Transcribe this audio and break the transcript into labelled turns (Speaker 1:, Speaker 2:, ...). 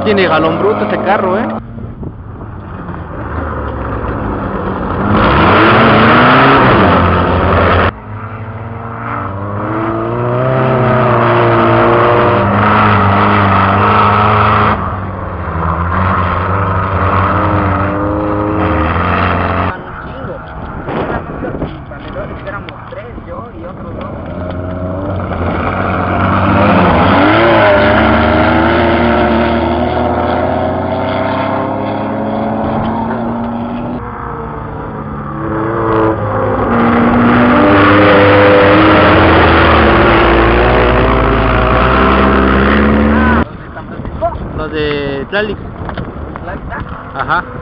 Speaker 1: Ya tiene galón bruto este carro, ¿eh?
Speaker 2: Éramos 3, yo y otros 2.
Speaker 1: Los de Tlalix.
Speaker 2: ¿La está?
Speaker 1: Ajá.